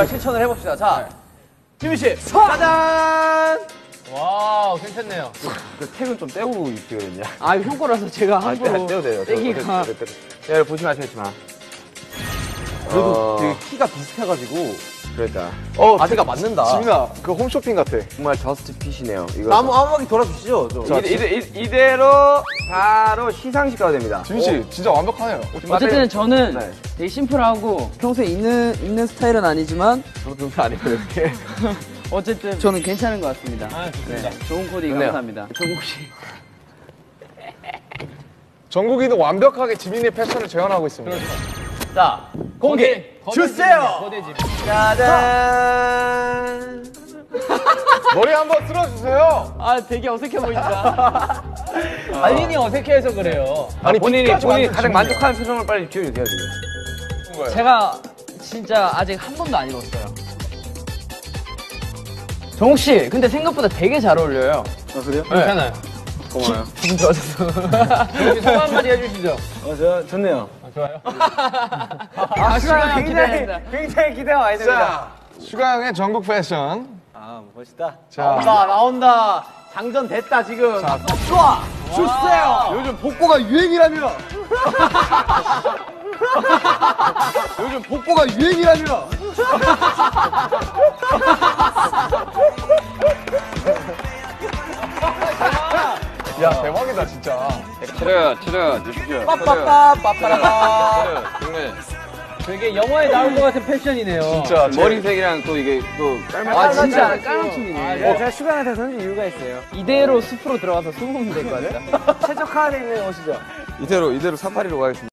실천을 해봅시다. 자, 지민 씨, 짜잔! 와우, 괜찮네요. 그 택은 좀 떼고 입히거든요. 아, 형 거라서 제가 함부로 떼도 돼요. 떼기가. 여러분 보시면 아시겠지만. 그래도 되게 키가 비슷해가지고. 그러니까. 바지가 맞는다. 지민아, 그 홈쇼핑 같아. 정말 저스트 핏이네요. 이거 아무 바퀴 돌아주시죠. 이대로 바로 시상식 가도 됩니다. 지민 씨, 진짜 완벽하네요. 어쨌든 저는 되게 심플하고 평소에 입는 스타일은 아니지만 저도 아니거든요. 어쨌든 저는 괜찮은 것 같습니다. 좋습니다. 좋은 코디 감사합니다. 정국 씨. 정국이도 완벽하게 지민이의 패션을 재현하고 있습니다. 자, 공개 주세요! 거대집. 짜잔! 머리 한번 쓸어주세요. 아, 되게 어색해 보인다. 알린이 어색해서 그래요. 아니, 본인이 빛까지 가장 만족하시네요. 만족하는 표정을 빨리 지어주세요, 지금. 제가 진짜 아직 한 번도 안 입었어요. 정국 씨, 근데 생각보다 되게 잘 어울려요. 아, 그래요? 괜찮아요. 고마워요. 기분 좋아졌어. 여기 소감 한마디 해주시죠. 좋네요. 좋아요. 슈가 기대됩니다. 굉장히 기대가 많이 됩니다. 자, 슈가 형의 전국 패션. 멋있다. 자, 나온다. 장전 됐다, 지금. 자, 좋아! 주세요! 요즘 복고가 유행이라며! 요즘 복고가 유행이라며! 야, 대박이다, 진짜. 차렷, 주십시오. 빠빠빠, 되게 영화에 나올 것 같은 패션이네요. 진짜. 머리색이랑 또 이게 또 깔맞춤. 아, 진짜 깔맞춤이네. 제가 슈가한테 던진 이유가 있어요. 이대로 숲으로 들어가서 숨으면 될 것 같아요. 최적화되어 있는 옷이죠. 이대로 사파리로 가겠습니다.